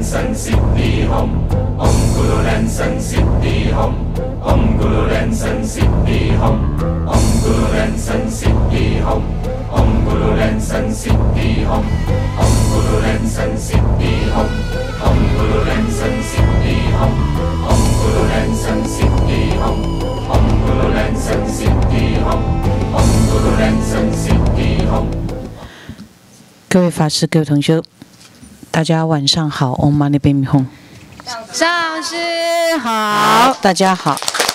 Lansan Siddhi Hum Om Guru Lansan Siddhi Hum Om Guru Lansan Siddhi Hum Om Guru Lansan Siddhi Hum Om Guru Lansan Siddhi Hum Om Guru Lansan Siddhi Hum Om Guru Lansan Siddhi Hum Om Guru Lansan Siddhi Hum Om Guru Lansan Siddhi Hum Om Guru Lansan Siddhi Hum。 各位法师、各位同修，大家晚上好。Om Mani Padme Hum。上师好，大家好。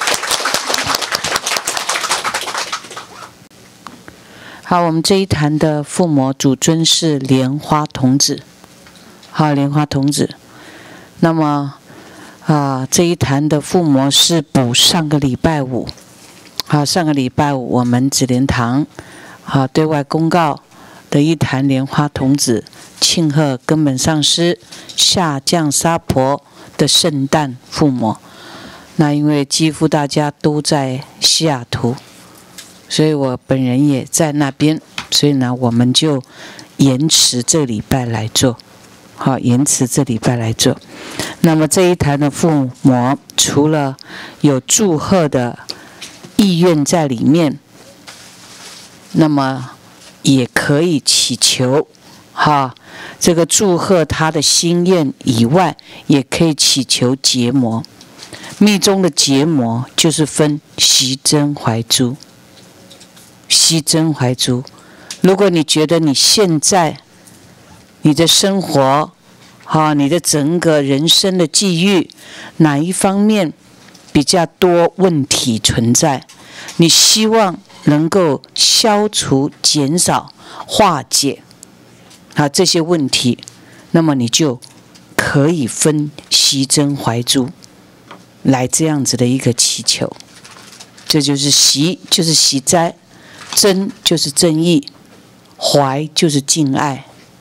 好，我们这一坛的附魔主尊是莲花童子。好，莲花童子。那么这一坛的附魔是补上个礼拜五。好，上个礼拜五我们紫莲堂对外公告的一坛莲花童子庆贺根本上师下降沙婆的圣诞附魔。那因为几乎大家都在西雅图，所以我本人也在那边，所以呢我们就延迟这礼拜来做。好，延迟这礼拜来做。那么这一坛的附魔除了有祝贺的意愿在里面，那么也可以祈求这个祝贺他的心愿以外，也可以祈求结魔。密宗的结魔就是分息增怀诛。息增怀诛，如果你觉得你现在你的生活你的整个人生的际遇哪一方面比较多问题存在，你希望能够消除、减少、化解这些问题，那么你就可以分息增怀诛来这样子的一个祈求。这就是息，就是息灾；增就是正义；怀就是敬爱；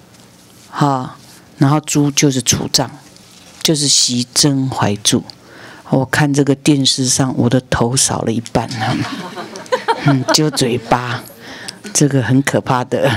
然后诛就是除障，就是息增怀诛。我看这个电视上，我的头少了一半就嘴巴，这个很可怕的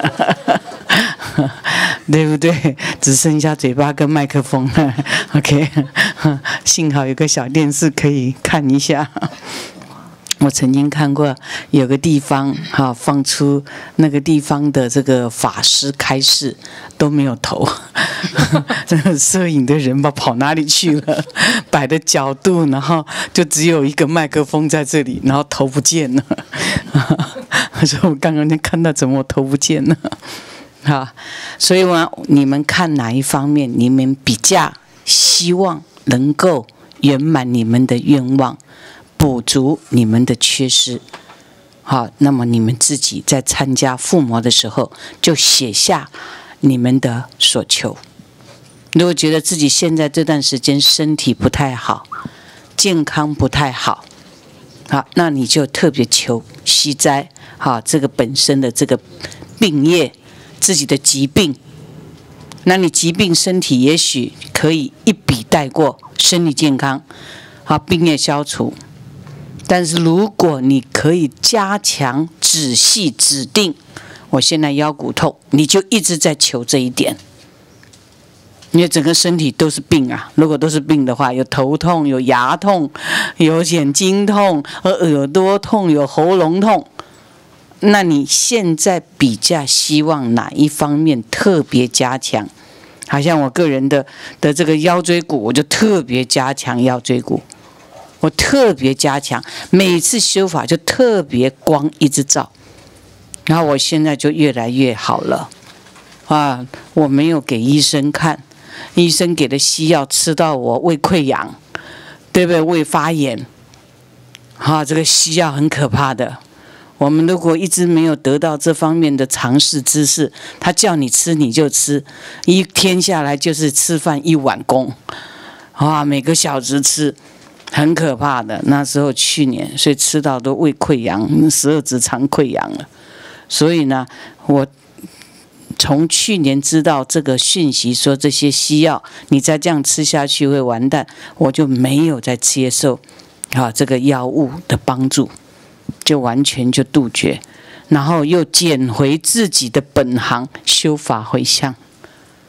对不对？只剩下嘴巴跟麦克风了OK 幸好有个小电视可以看一下。我曾经看过有个地方放出那个地方的这个法师开示都没有头这个摄影的人跑哪里去了，摆的角度，然后就只有一个麦克风在这里，然后头不见了所以我刚刚就看到怎么我头不见了所以你们看哪一方面你们比较希望能够圆满你们的愿望，补足你们的缺失。那么你们自己在参加附魔的时候就写下你们的所求。如果觉得自己现在这段时间身体不太好，健康不太好，那你就特别求息灾这个本身的这个病业，自己的疾病。那你疾病身体也许可以一笔带过，身体健康病业消除。但是如果你可以加强、仔细、指定，我现在腰骨痛，你就一直在求这一点，因为整个身体都是病啊。如果都是病的话，有头痛、有牙痛、有眼睛痛、有耳朵痛、有喉咙痛，那你现在比较希望哪一方面特别加强？好像我个人的这个腰椎骨，我就特别加强腰椎骨。我特别加强，每次修法就特别光一直照，然后我现在就越来越好了我没有给医生看，医生给的西药吃到我胃溃疡，对不对？胃发炎这个西药很可怕的。我们如果一直没有得到这方面的常识知识，他叫你吃你就吃，一天下来就是吃饭1碗公每个小时吃，很可怕的。那时候去年，所以吃到都胃溃疡，12指肠溃疡了。所以呢，我从去年知道这个讯息，说这些西药你再这样吃下去会完蛋，我就没有再接受这个药物的帮助，就完全就杜绝，然后又捡回自己的本行，修法回向。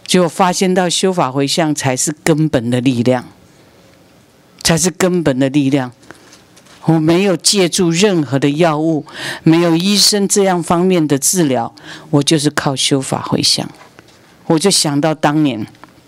结果发现到修法回向才是根本的力量，才是根本的力量。我没有借助任何的药物，没有医生这样方面的治疗，我就是靠修法回向。我就想到当年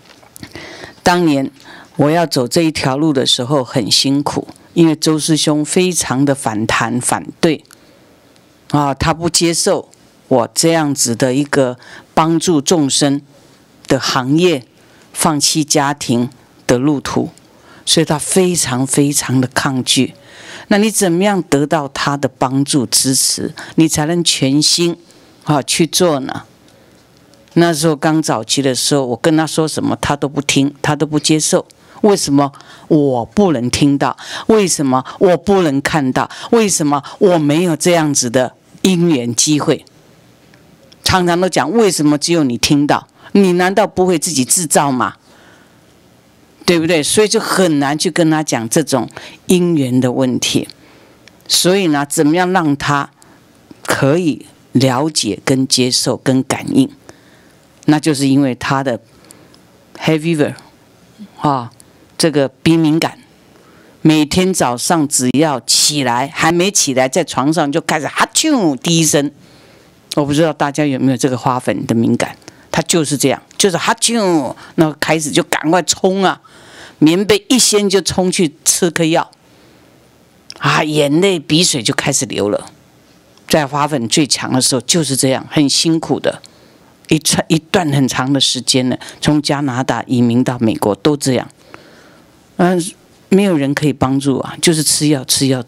我要走这一条路的时候很辛苦，因为周师兄非常的反对他不接受我这样子的一个帮助众生的行业，放弃家庭的路途，所以他非常的抗拒。那你怎么样得到他的帮助支持，你才能全心去做呢？那时候刚早期的时候，我跟他说什么他都不听，他都不接受。为什么我不能听到？为什么我不能看到？为什么我没有这样子的因缘机会？常常都讲为什么只有你听到？你难道不会自己制造吗？对不对？所以就很难去跟他讲这种因缘的问题。所以呢，怎么样让他可以了解跟接受跟感应？那就是因为他的 hay fever 这个鼻敏感，每天早上只要起来，还没起来，在床上就开始哈啾第一声。我不知道大家有没有这个花粉的敏感，他就是这样，就是哈啾，那开始就赶快冲啊，棉被一掀就冲去吃颗药，眼泪鼻水就开始流了。在花粉最强的时候就是这样，很辛苦的。一段很长的时间了，从加拿大移民到美国都这样，没有人可以帮助就是吃药。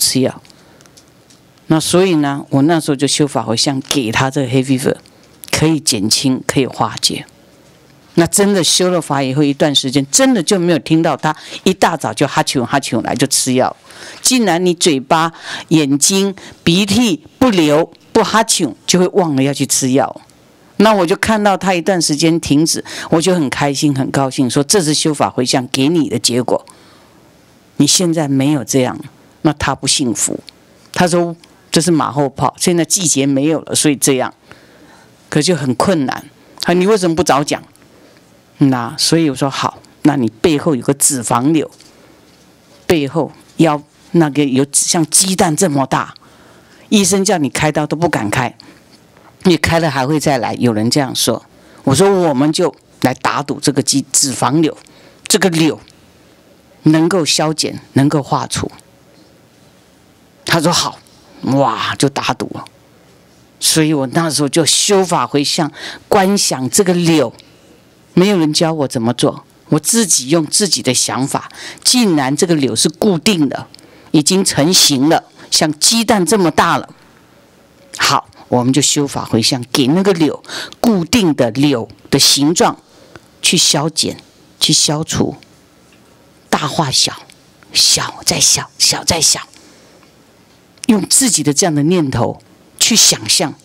那所以呢，我那时候就修法回向给他这个黑 fever， 可以减轻，可以化解。那真的修了法以后一段时间，真的就没有听到他一大早就哈啾来就吃药。既然你嘴巴、眼睛、鼻涕不流不哈啾，就会忘了要去吃药。那我就看到他一段时间停止，我就很开心很高兴，说这是修法回向给你的结果。你现在没有这样，那他不幸福。他说这是马后炮，现在季节没有了，所以这样，可就很困难。你为什么不早讲？那所以我说好，那你背后有个脂肪瘤，背后要那个有像鸡蛋这么大，医生叫你开刀都不敢开。你开了还会再来，有人这样说。我说我们就来打赌这个脂肪瘤，这个瘤能够消减，能够化除。他说好，哇，就打赌了。所以我那时候就修法回向，观想这个瘤，没有人教我怎么做，我自己用自己的想法。既然这个瘤是固定的，已经成型了，像鸡蛋这么大了，好。我们就修法回向，给那个瘤固定的瘤的形状去消减，去消除，大化小，小再小，小再小，用自己的这样的念头去想象，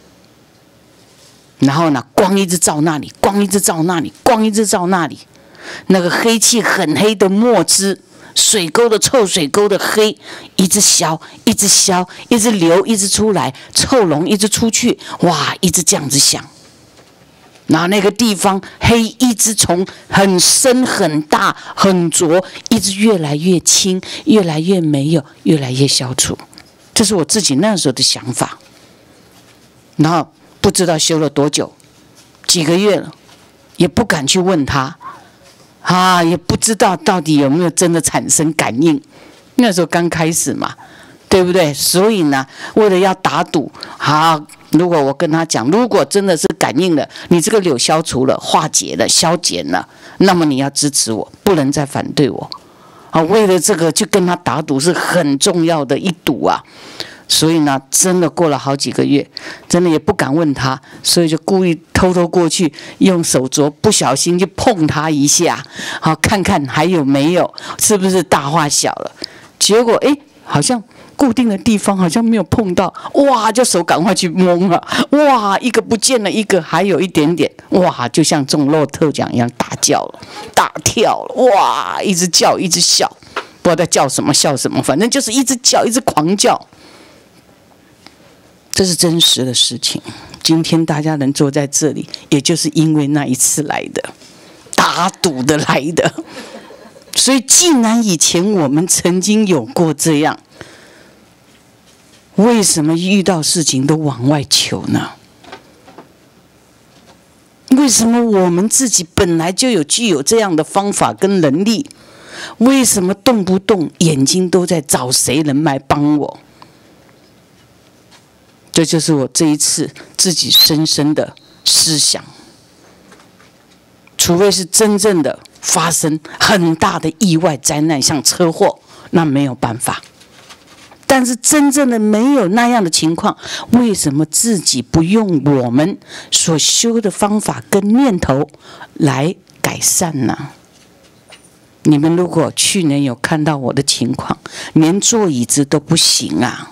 然后呢，光一直照那里，光一直照那里，光一直照那里，那个黑气很黑的墨汁。水沟的臭水沟的黑，一直消，一直消，一直流，一直出来，臭龙一直出去，哇，一直这样子想。然后那个地方黑一直从很深很大很浊，一直越来越轻，越来越没有，越来越消除。这是我自己那时候的想法。然后不知道修了多久，几个月了，也不敢去问他。也不知道到底有没有真的产生感应，那时候刚开始嘛，对不对？所以呢，为了要打赌，如果我跟他讲，如果真的是感应了，你这个瘤消除了、化解了、消减了，那么你要支持我，不能再反对我。为了这个去跟他打赌是很重要的一赌啊。所以呢，真的过了好几个月，真的也不敢问他，所以就故意偷过去，用手镯不小心去碰他一下，看看还有没有，是不是大化小了。结果好像固定的地方好像没有碰到，哇，就手赶快去摸了，哇，一个不见了，一个还有一点点，哇，就像中乐透奖一样大叫了，大跳了，哇，一直叫一直笑，不知道在叫什么笑什么，反正就是一直叫一直狂叫。这是真实的事情，今天大家能坐在这里，也就是因为那一次来的。 打赌的来的。所以，既然以前我们曾经有过这样，为什么遇到事情都往外求呢？为什么我们自己本来就具有这样的方法跟能力？为什么动不动眼睛都在找谁能来帮我？这就是我这一次自己深深的思想。除非是真正的发生很大的意外灾难，像车祸，那没有办法。但是真正的没有那样的情况，为什么自己不用我们所修的方法跟念头来改善呢？你们如果去年有看到我的情况，连坐椅子都不行啊，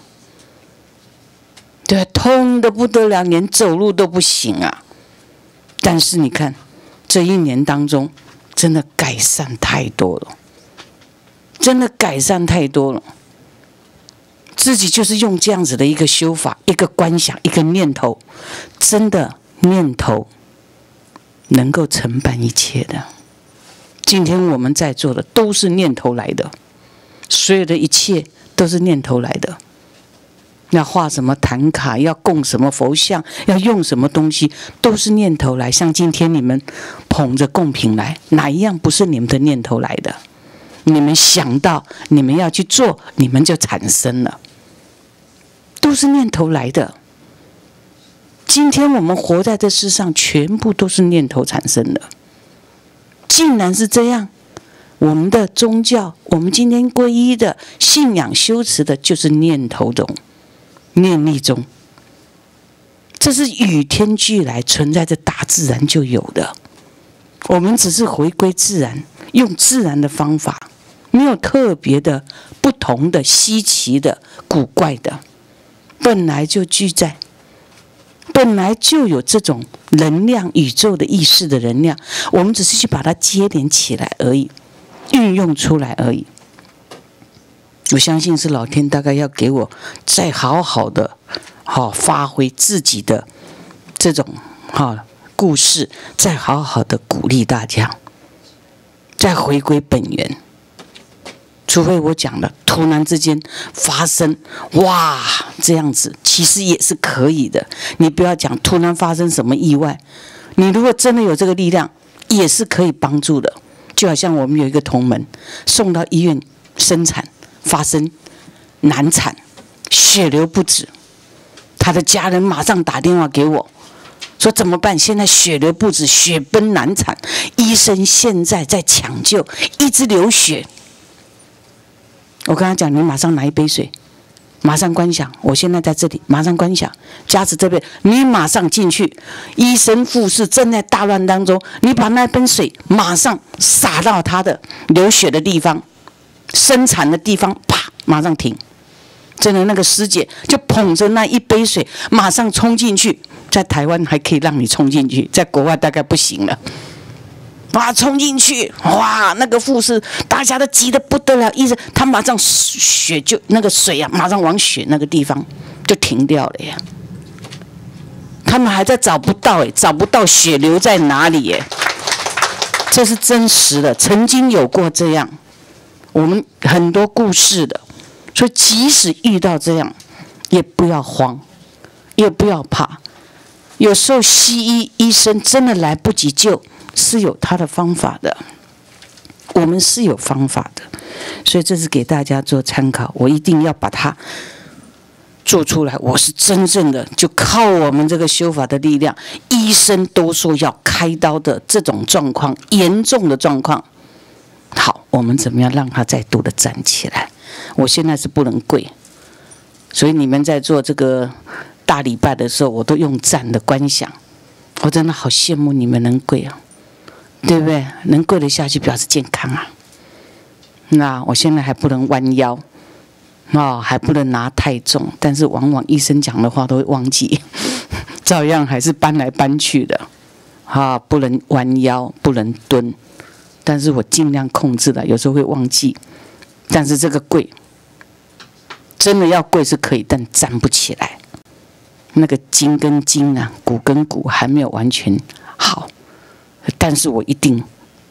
对，痛得不得了，连走路都不行啊。但是你看，这一年当中，真的改善太多了，真的改善太多了。自己就是用这样子的一个修法，一个观想，一个念头，真的念头能够承办一切的。今天我们在座的都是念头来的，所有的一切都是念头来的。要画什么坛卡，要供什么佛像，要用什么东西，都是念头来。像今天你们捧着贡品来，哪一样不是你们的念头来的？你们想到，你们要去做，你们就产生了，都是念头来的。今天我们活在这世上，全部都是念头产生的。既然是这样，我们的宗教，我们今天皈依的信仰修持的，就是念头中、念力中，这是与天俱来，存在着大自然就有的。我们只是回归自然，用自然的方法，没有特别的、不同的、稀奇的、古怪的，本来就具在。本来就有这种能量，宇宙的意识的能量，我们只是去把它接连起来而已，运用出来而已。我相信是老天大概要给我再好好的发挥自己的这种故事，再好好的鼓励大家，再回归本源。除非我讲了，突然之间发生，哇，这样子其实也是可以的。你不要讲突然发生什么意外，你如果真的有这个力量，也是可以帮助的。就好像我们有一个同门送到医院生产，发生难产，血流不止，他的家人马上打电话给我，说怎么办？现在血流不止，血崩难产，医生现在在抢救，一直流血。我跟他讲，你马上拿一杯水，马上观想，我现在在这里，马上观想，加持这边，你马上进去，医生护士正在大乱当中，你把那杯水马上洒到他的流血的地方，生产的地方，啪，马上停。真的，那个师姐就捧着那一杯水，马上冲进去。在台湾还可以让你冲进去，在国外大概不行了。哇，冲进去！哇，那个护士大家都急得不得了，医生他马上血就那个水啊，马上往血那个地方就停掉了呀。他们还在找不到找不到血流在哪里耶。这是真实的，曾经有过这样，我们很多故事的。所以即使遇到这样，也不要慌，也不要怕。有时候西医医生真的来不及救，是有他的方法的，我们是有方法的，所以这是给大家做参考。我一定要把它做出来。我是真正的就靠我们这个修法的力量，医生都说要开刀的这种状况，严重的状况，好，我们怎么样让他再度的站起来？我现在是不能跪，所以你们在做这个大礼拜的时候，我都用站的观想。我真的好羡慕你们能跪啊，对不对？能跪得下去表示健康啊。那我现在还不能弯腰，还不能拿太重，但是往往医生讲的话都会忘记，照样还是搬来搬去的。不能弯腰，不能蹲，但是我尽量控制了，有时候会忘记。但是这个跪，真的要跪是可以，但站不起来。那个筋跟筋啊，骨跟骨还没有完全好，但是我一定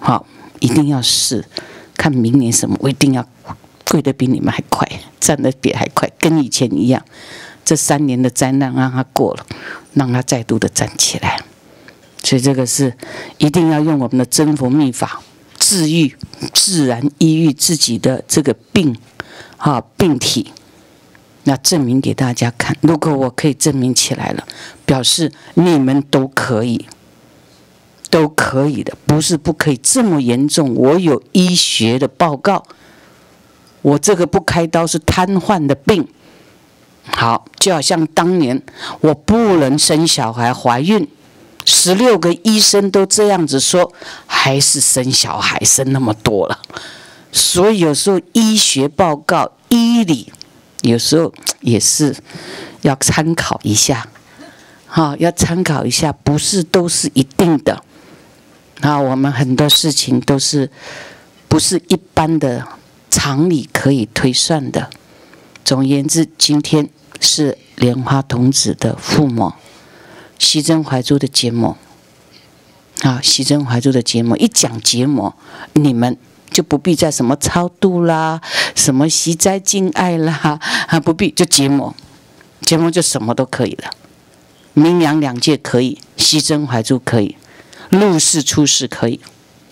好，一定要试，看明年什么，我一定要跪得比你们还快，站得比还快，跟以前一样。这3年的灾难让他过了，让他再度的站起来。所以这个是一定要用我们的真佛密法治愈，自然医愈自己的这个病，病体。那证明给大家看，如果我可以证明起来了，表示你们都可以，都可以的，不是不可以。这么严重，我有医学的报告，我这个不开刀是瘫痪的病。好，就好像当年我不能生小孩，怀孕，16个医生都这样子说，还是生小孩，生那么多了。所以有时候医学报告、医理，有时候也是要参考一下，要参考一下，不是都是一定的。我们很多事情都是不是一般的常理可以推算的。总而言之，今天是莲花童子的附魔，西真怀珠的结魔。西真怀珠的结魔，一讲结魔，你们就不必再什么超度啦，什么息灾敬爱啦，不必，就结魔，结魔就什么都可以了。明阳2界可以，西真怀珠可以，入世出世可以。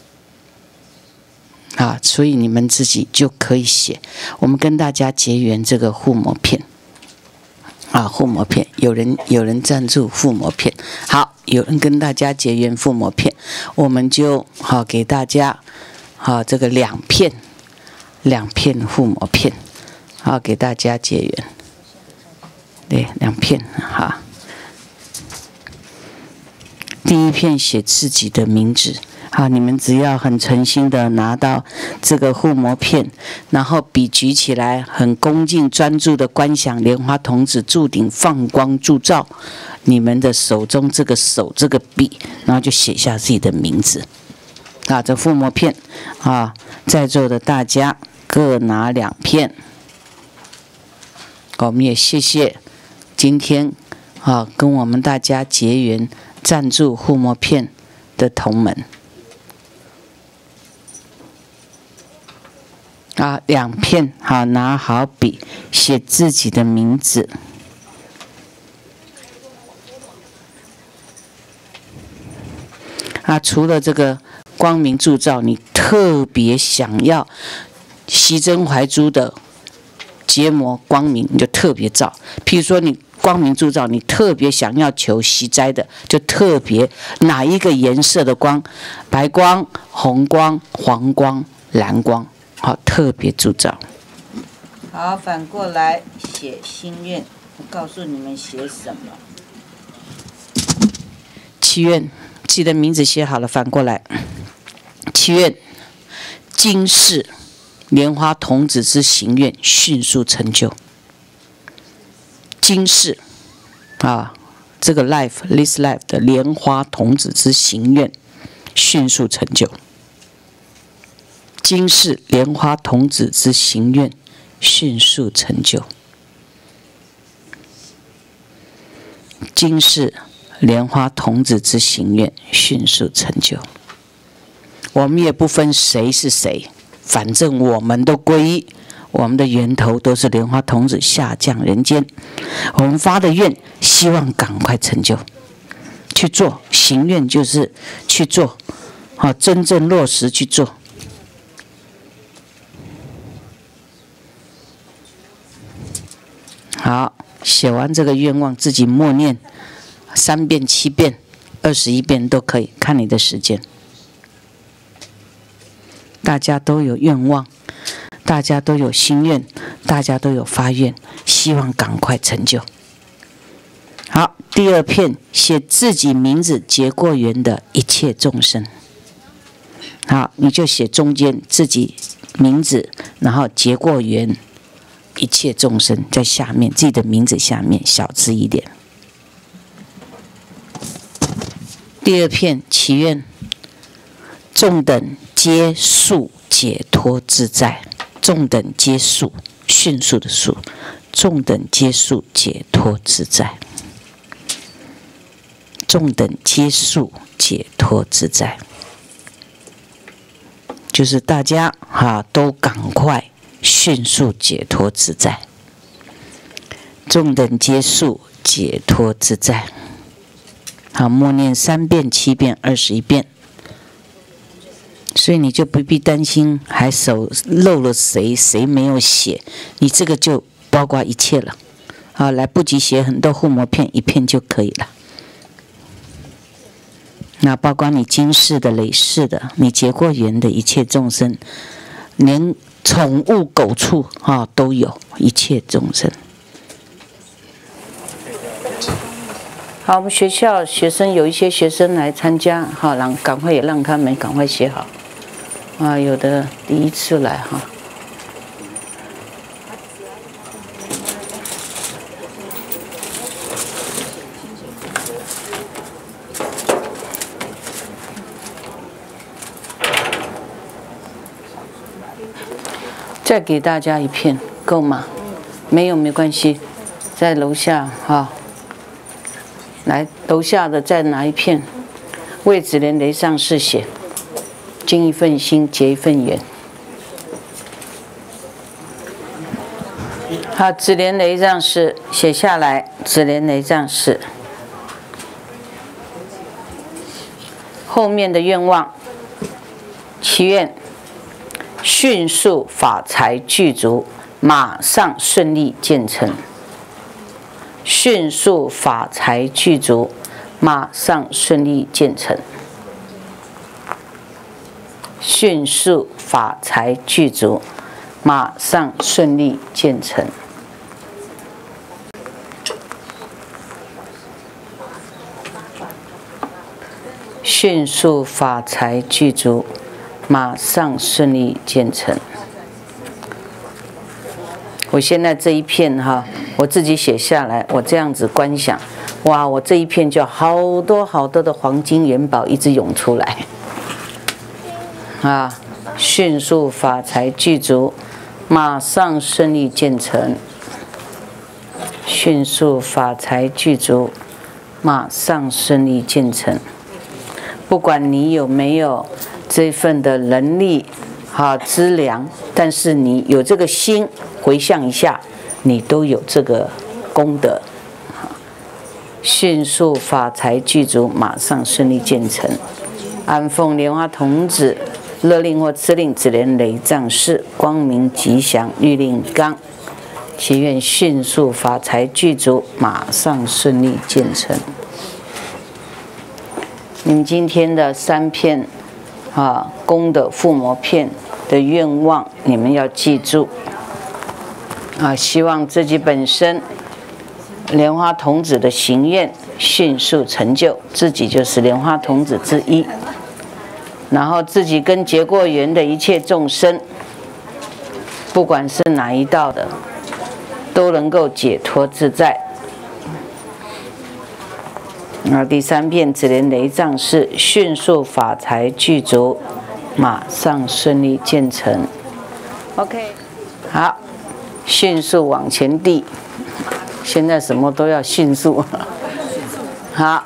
所以你们自己就可以写。我们跟大家结缘这个护魔片，护魔片，有人赞助护魔片，好，有人跟大家结缘护魔片，我们就给大家这个2片护魔片，给大家结缘，对，2片，第1片写自己的名字。你们只要很诚心的拿到这个护魔片，然后笔举起来，很恭敬专注的观想莲花童子柱顶放光铸照你们的手中这个手这个笔，然后就写下自己的名字。这护魔片在座的大家各拿2片。我们也谢谢今天跟我们大家结缘赞助护魔片的同门。2片，拿好笔写自己的名字。除了这个光明铸照，你特别想要西真怀珠的结魔光明，你就特别照。譬如说你光明铸照，你特别想要求息灾的，就特别哪一个颜色的光，白光、红光、黄光、蓝光。特别铸照。 好，反过来写心愿，我告诉你们写什么。 祈愿，自己的名字写好了，反过来。祈愿，今世莲花童子之行愿迅速成就。今世这个 this life 的莲花童子之行愿迅速成就。今世莲花童子之行愿迅速成就。今世莲花童子之行愿迅速成就。我们也不分谁是谁，反正我们都皈依，我们的源头都是莲花童子下降人间。我们发的愿，希望赶快成就，去做。行愿就是去做，真正落实去做。好，写完这个愿望，自己默念3遍、7遍、21遍都可以，看你的时间。大家都有愿望，大家都有心愿，大家都有发愿，希望赶快成就。好，第2片写自己名字结过缘的一切众生。好，你就写中间自己名字，然后结过缘一切众生，在下面自己的名字下面小字一点。第2片祈愿，众等皆速解脱自在。众等皆速，迅速的速，众等皆速解脱自在。众等皆速解脱自在。 就是大家都赶快迅速解脱自在，众等皆速解脱自在。好，默念3遍、7遍、21遍。所以你就不必担心还手漏了谁没有写，你这个就包括一切了。好，来不及写很多护摩片，1片就可以了。那包括你今世的、累世的，你结过缘的一切众生，连宠物狗畜都有，一切众生。好，我们学校学生有一些学生来参加，好，赶快也让他们赶快写好。有的第一次来再给大家1片，够吗？没有没关系，在楼下来楼下的再拿1片，为紫莲雷上士写。尽一份心，结一份缘。好，紫莲雷藏士写下来。紫莲雷藏士后面的愿望，祈愿迅速法财具足，马上顺利建成。迅速法财具足，马上顺利建成。迅速法财具足，马上顺利建成。迅速法财具足，马上顺利建成。我现在这1片我自己写下来，我这样子观想，哇，我这1片就好多好多的黄金元宝一直涌出来。迅速法财具足，马上顺利建成。迅速法财具足，马上顺利建成。不管你有没有这份的能力资粮，但是你有这个心，回向一下，你都有这个功德。迅速法财具足，马上顺利建成。安奉莲花童子勒令或敕令紫莲雷藏士，光明吉祥，律令纲，祈愿迅速法财具足，马上顺利建成。你们今天的3片功德附魔片的愿望，你们要记住希望自己本身莲花童子的行愿迅速成就，自己就是莲花童子之一。然后自己跟结过缘的一切众生，不管是哪一道的，都能够解脱自在。第3片紫莲雷藏士，迅速法财具足，马上顺利建成。OK， 好，迅速往前递。现在什么都要迅速。好。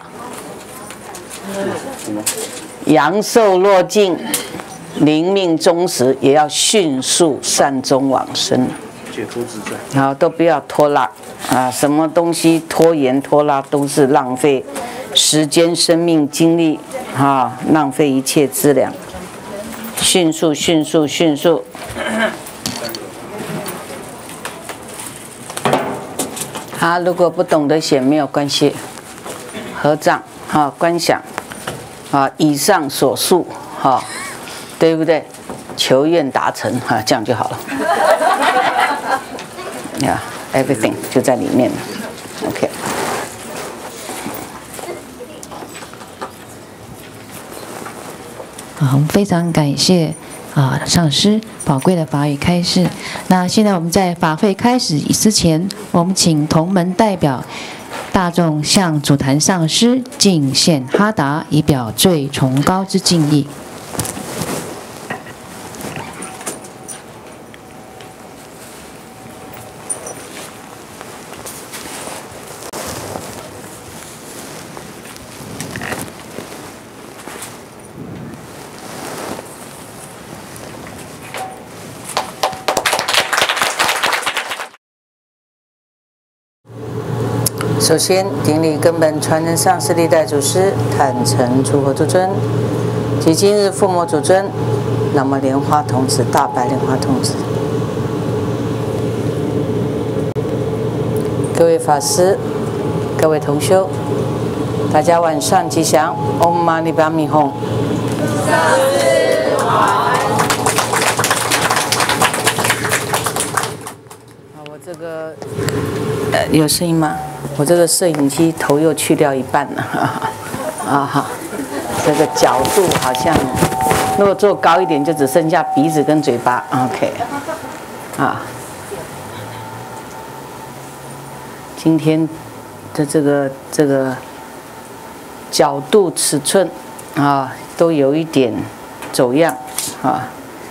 阳寿落尽，灵命终时，也要迅速善终往生， 解脱自在。 好，都不要拖拉什么东西拖延拖拉都是浪费时间、生命、精力浪费一切资粮。迅速，迅速，迅速。好，如果不懂得写没有关系，合掌观想。以上所述对不对？求愿达成这样就好了。everything 就在里面了。OK。 好，非常感谢上师宝贵的法语开示。那现在我们在法会开始之前，我们请同门代表大众向主坛上师敬献哈达，以表最崇高之敬意。 首先，顶礼根本传人上师历代祖师，坦诚诸佛祖尊，及今日父母祖尊，南无莲花童子大白莲花童子。各位法师，各位同修，大家晚上吉祥。Om Mani Padme Hum。我这个有声音吗？我这个摄影机头又去掉一半了，啊哈，这个角度好像，如果做高一点，就只剩下鼻子跟嘴巴。OK， 啊。今天的这个角度尺寸啊，都有一点走样啊。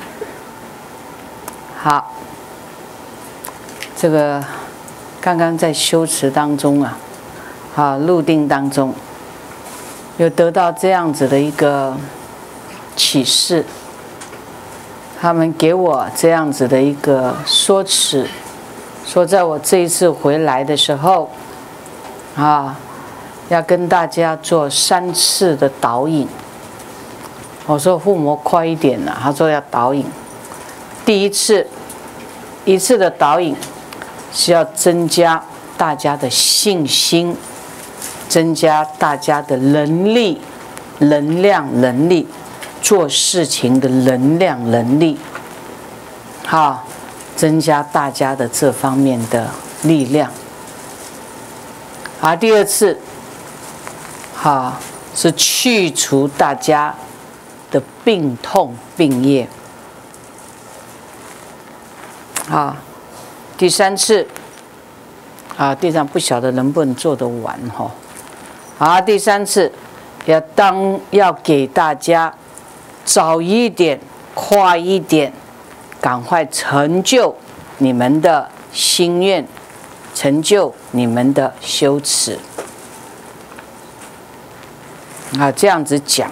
好，这个刚刚在修持当中啊，入定当中，有得到这样子的一个启示，他们给我这样子的一个说辞。说，在我这一次回来的时候，要跟大家做3次的导引。我说父母快一点了，他说要导引。第1次，1次的导引是要增加大家的信心，增加大家的能力、能量、能力，做事情的能量、能力。好。增加大家的这方面的力量。而第2次，是去除大家的病痛病业。第3次，地上不晓得能不能做得完第3次要给大家早一点、快一点。赶快成就你们的心愿，成就你们的修持。这样子讲，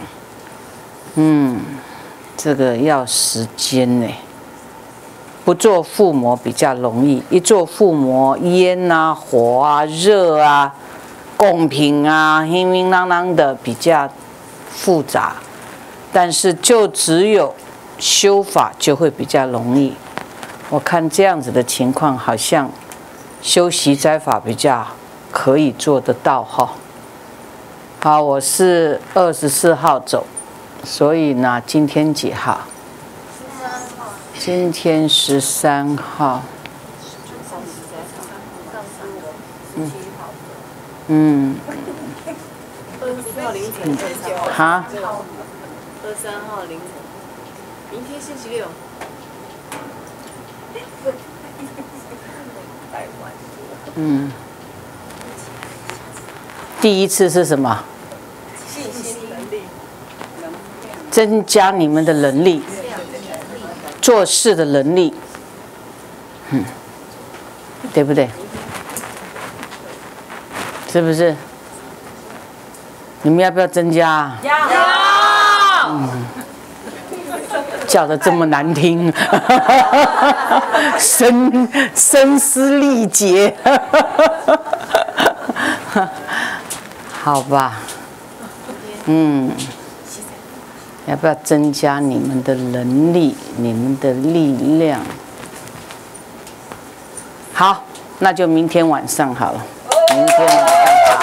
这个要时间呢。不做附魔比较容易，一做附魔，烟啊、火啊、热啊、贡品啊，叮叮当当的比较复杂。但是就只有修法就会比较容易，我看这样子的情况，好像修习斋法比较可以做得到好，我是24号走，所以呢，今天几号？今天13号。 23号凌晨。 哈 23号凌晨。明天星期6。 第1次是什么？ 信心能力， 增加你们的能力，做事的能力，对不对？是不是？你们要不要增加？ 要。 叫得这么难听，声嘶力竭，好吧，要不要增加你们的能力、你们的力量？好，那就明天晚上好了。明天晚上好。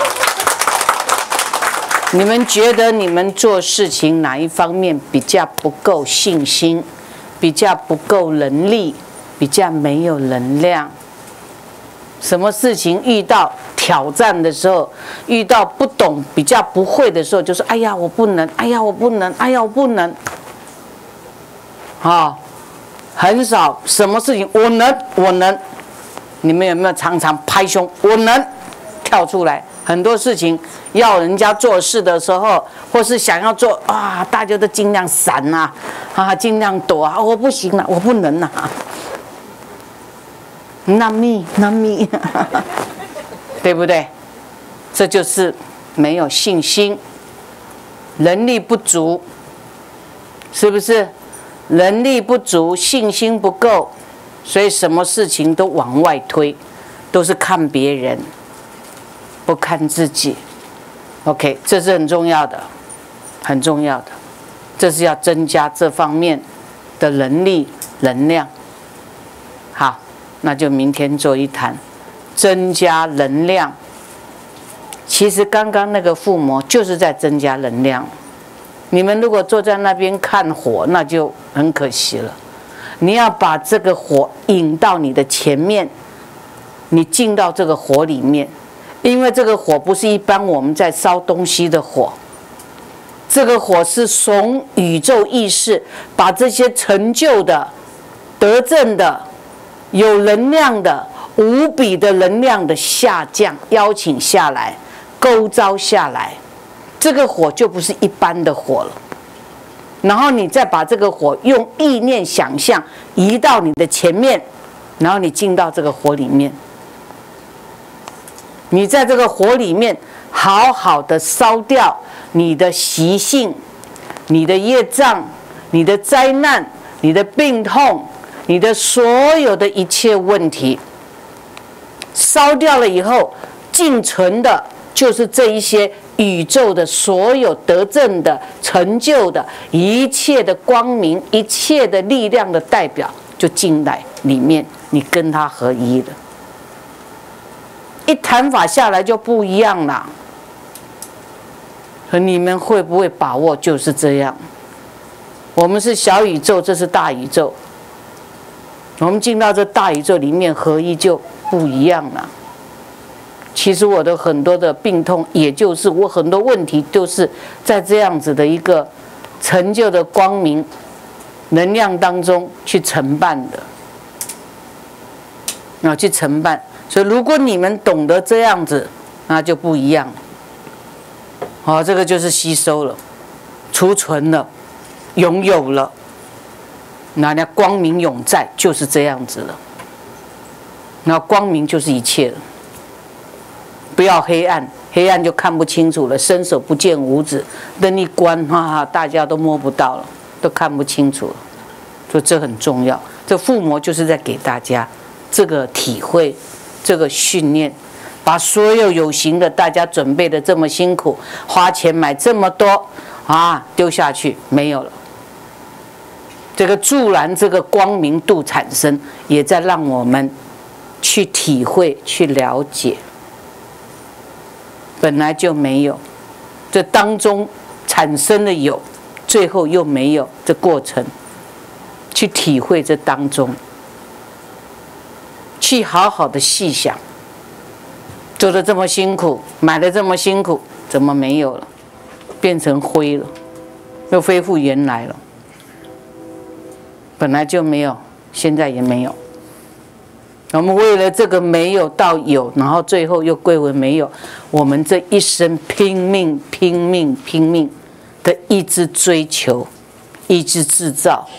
你们觉得你们做事情哪一方面比较不够信心，比较不够能力，比较没有能量？什么事情遇到挑战的时候，遇到不懂、比较不会的时候，就说：“哎呀，我不能！哎呀，我不能！哎呀，我不能！”很少什么事情我能，我能。你们有没有常常拍胸？我能跳出来。很多事情要人家做事的时候，或是想要做大家都尽量闪尽量躲我不行了，我不能Not me， not me 对不对？这就是没有信心，能力不足，是不是？能力不足，信心不够，所以什么事情都往外推，都是看别人。 不看自己。OK， 这是很重要的，很重要的，这是要增加这方面的能力、能量。好，那就明天做一谈，增加能量。其实刚刚那个附魔就是在增加能量。你们如果坐在那边看火，那就很可惜了。你要把这个火引到你的前面，你进到这个火里面。因为这个火不是一般我们在烧东西的火，这个火是从宇宙意识把这些成就的、得正的、有能量的、无比的能量的下降，邀请下来，勾召下来，这个火就不是一般的火了。然后你再把这个火用意念想象移到你的前面，然后你进到这个火里面。你在这个火里面好好的烧掉你的习性、你的业障、你的灾难、你的病痛、你的所有的一切问题，烧掉了以后，净存的就是这一些宇宙的所有得正的、成就的一切的光明、一切的力量的代表，就进来里面，你跟它合一了。一谈法下来就不一样了，和你们会不会把握？就是这样。我们是小宇宙，这是大宇宙。我们进到这大宇宙里面合一就不一样了。其实我的很多的病痛，也就是我很多问题，都是在这样子的一个成就的光明能量当中去承办的，去承办。所以，如果你们懂得这样子，那就不一样了。这个就是吸收了、储存了、拥有了。那光明永在，就是这样子了。那光明就是一切了。不要黑暗，黑暗就看不清楚了，伸手不见五指，灯一关，大家都摸不到了，都看不清楚了。所以这很重要。这附魔就是在给大家这个体会。这个训练，把所有有形的大家准备的这么辛苦，花钱买这么多丢下去没有了。这个助燃，这个光明度产生，也在让我们去体会、去了解。本来就没有，这当中产生了有，最后又没有，这过程去体会这当中。去好好的细想，做得这么辛苦，买得这么辛苦，怎么没有了？变成灰了，又恢复原来了。本来就没有，现在也没有。我们为了这个没有到有，然后最后又归为没有。我们这一生拼命的一直追求，一直制造，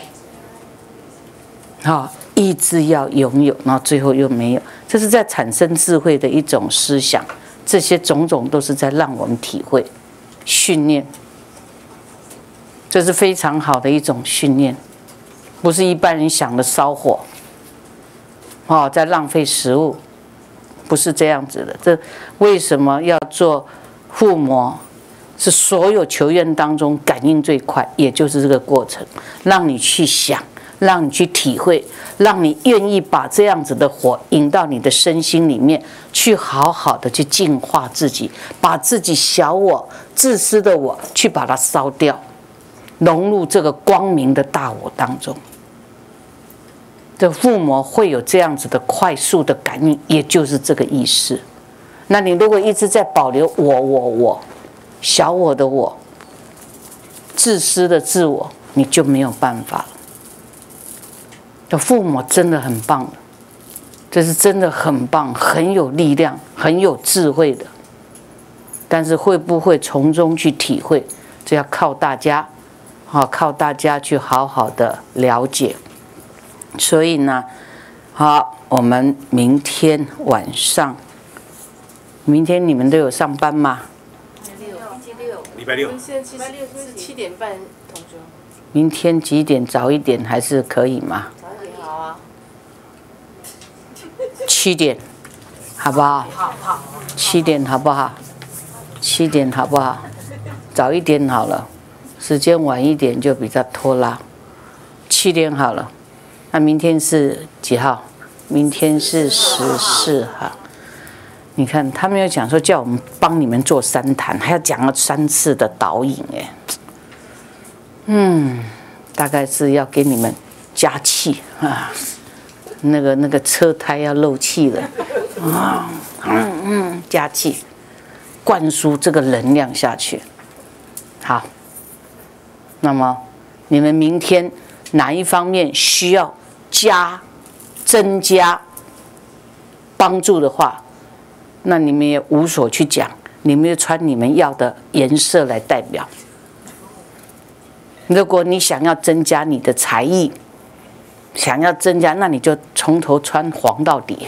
一直要拥有，然后最后又没有，这是在产生智慧的一种思想。这些种种都是在让我们体会、训练，这是非常好的一种训练，不是一般人想的烧火，在浪费食物，不是这样子的。这为什么要做附魔？是所有求愿当中感应最快，也就是这个过程，让你去想。让你去体会，让你愿意把这样子的火引到你的身心里面去，好好的去净化自己，把自己小我、自私的我去把它烧掉，融入这个光明的大我当中。这附魔会有这样子的快速的感应，也就是这个意思。那你如果一直在保留我、小我的我、自私的自我，你就没有办法了。这附魔真的很棒，这是真的很棒，很有力量，很有智慧的。但是会不会从中去体会，这要靠大家，靠大家去好好的了解。所以呢，好，我们明天晚上，明天你们都有上班吗？ 礼拜六。现在其实是7点半同学。 明天几点？早一点还是可以吗？ 好啊， 7点， 好不好？ 好。 7点好不好？7点好不好？早一点好了，时间晚一点就比较拖拉。7点好了，那明天是几号？明天是14号。你看他们有讲说叫我们帮你们做3坛，还要讲了3次的导引哎。大概是要给你们加气啊，那个车胎要漏气了啊，加气，灌输这个能量下去。好，那么你们明天哪一方面需要增加帮助的话，那你们也无所去讲，你们就穿你们要的颜色来代表。如果你想要增加你的才艺，想要增加，那你就从头穿黄到底。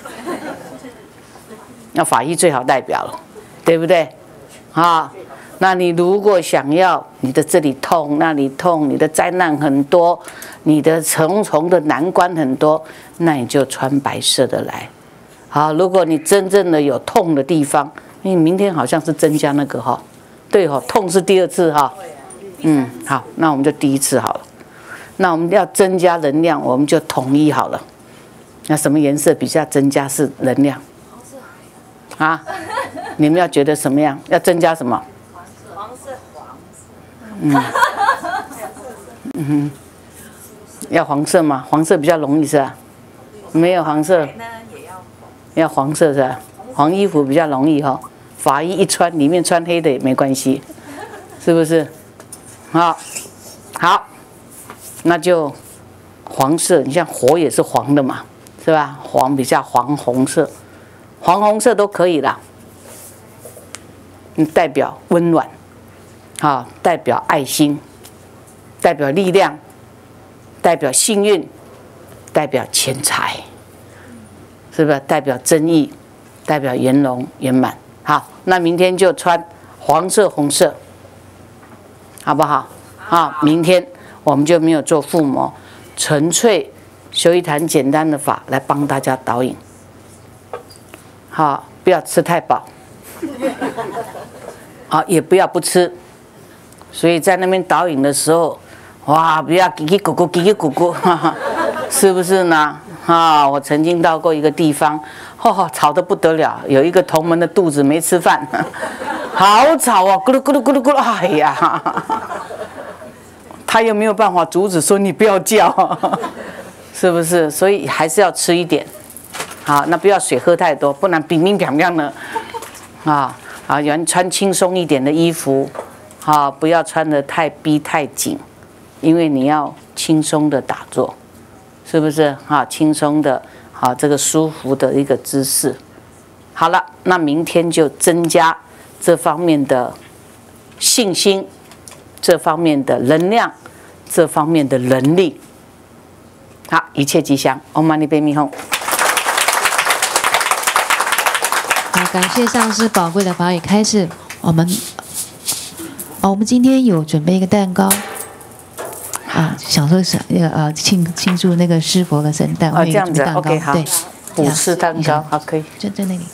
那法医最好代表了，对不对？啊，那你如果想要你的这里痛那里痛，你的灾难很多，你的重重的难关很多，那你就穿白色的来。好，如果你真正的有痛的地方，因为明天好像是增加那个哈，对哈，痛是第2次哈。好，那我们就第1次好了。那我们要增加能量，我们就统一好了。那什么颜色比较增加是能量？啊？你们要觉得什么样？要增加什么？ 黄色。 要黄色吗？黄色比较容易是吧？没有黄色，要黄色是吧？黄衣服比较容易哈，法衣一穿，里面穿黑的也没关系，是不是？好，那就黄色。你像火也是黄的嘛，是吧？黄比较黄红色，黄红色都可以啦。代表温暖，代表爱心，代表力量，代表幸运，代表钱财，是不是？代表正义，代表圆融圆满。好，那明天就穿黄色、红色。好不好？明天我们就没有做附魔，纯粹修一坛简单的法来帮大家导引。好，不要吃太饱，也不要不吃。所以在那边导引的时候，哇，不要叽叽咕咕叽叽咕咕，是不是呢？我曾经到过一个地方，吵得不得了，有一个同门的肚子没吃饭。好吵啊！咕噜咕噜咕噜咕噜，哎呀，他又没有办法阻止，说你不要叫，是不是？所以还是要吃一点，好，那不要水喝太多，不然冰冰凉凉的，有人穿轻松一点的衣服，不要穿得太逼太紧，因为你要轻松的打坐，是不是？轻松的，这个舒服的一个姿势。好了，那明天就增加这方面的信心，这方面的能量，这方面的能力。好，一切吉祥。Om Mani Padme Hum。 好，感谢上师宝贵的法语开示。我们今天有准备一个蛋糕。想说是庆祝那个师佛的圣诞。 这样子 ，OK， 好。 对 5次蛋糕，好，可以。 在那里。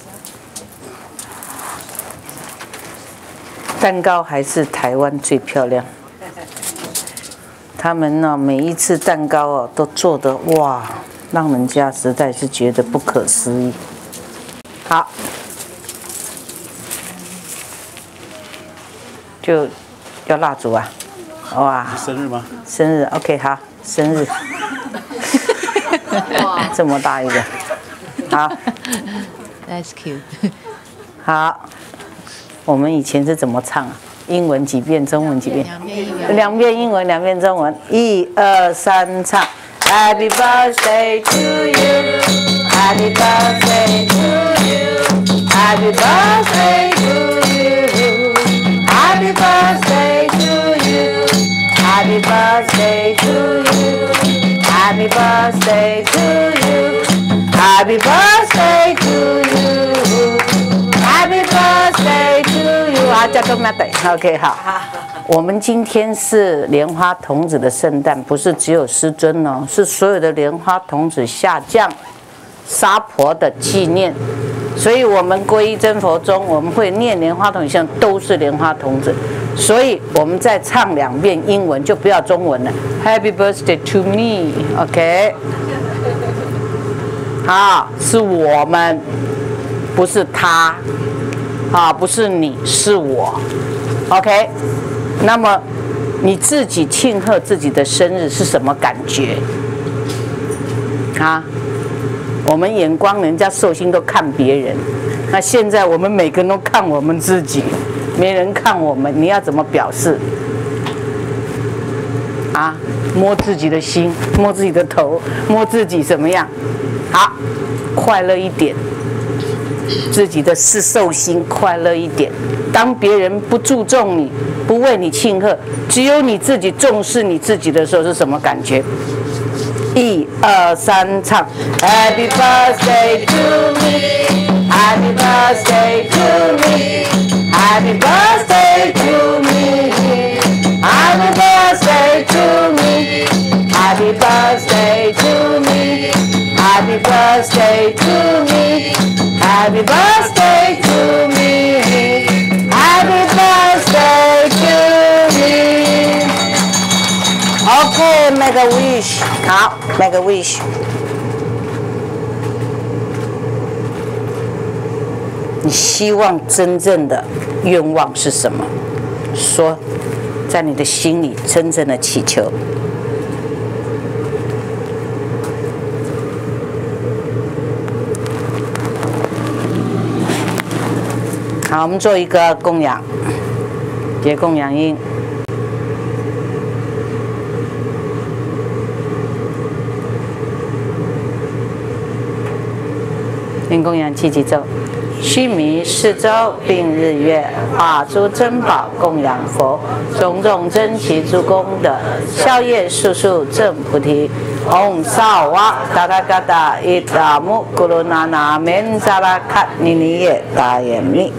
蛋糕还是台湾最漂亮。他们呢，每一次蛋糕都做得哇，让人家实在是觉得不可思议。好，就要蜡烛啊，哇！ 生日吗？ 生日 ，OK， 好，生日。这么大一个，好。 That's cute。 好。我们以前是怎么唱啊？英文几遍，中文几遍？2遍英文，2遍中文。1、2、3，唱。Happy birthday to you, Happy birthday to you, Happy birthday to you, Happy birthday to you, Happy birthday to you, Happy birthday to you, Happy birthday to you.Happy birthday to you！ 叫做 Mother。OK， 好。我们今天是莲花童子的圣诞，不是只有师尊哦，是所有的莲花童子下降、杀婆的纪念。 所以我们皈依真佛中，我们会念莲花筒像都是莲花童子。所以我们再唱2遍英文，就不要中文了。Happy birthday to me，OK？ 好，是我们，不是他，啊，不是你，是我 ，OK？ 那么你自己庆贺自己的生日是什么感觉？啊？我们眼光人家寿星都看别人，那现在我们每个人都看我们自己，没人看我们，你要怎么表示？啊，摸自己的心，摸自己的头，摸自己怎么样？好，快乐一点，自己的是寿星，快乐一点。当别人不注重你，不为你庆贺，只有你自己重视你自己的时候，是什么感觉？1、2、3，唱 Happy birthday to me, Happy birthday to me, Happy birthday to me, Happy birthday to me, Happy birthday to me, Happy birthday to me, Happy birthday to me, Happy birthday to me. OK, make a wish. 好 ，make a wish. 你希望真正的愿望是什么？说，在你的心里真正的祈求。好，我们做一个供养，结供养音。念供养7级咒，须弥四周并日月，化诸珍宝供养佛，种种珍奇诸功德，消业速速证菩提。唵萨瓦达达嘎达伊达木咕噜那那面扎拉卡尼尼耶达耶密。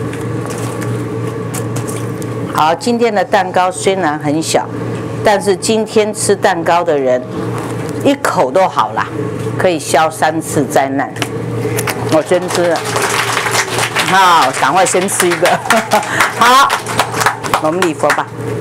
好，今天的蛋糕虽然很小，但是今天吃蛋糕的人一口都好啦，可以消3次灾难。我先吃了，好，赶快先吃一个。好，我们礼佛吧。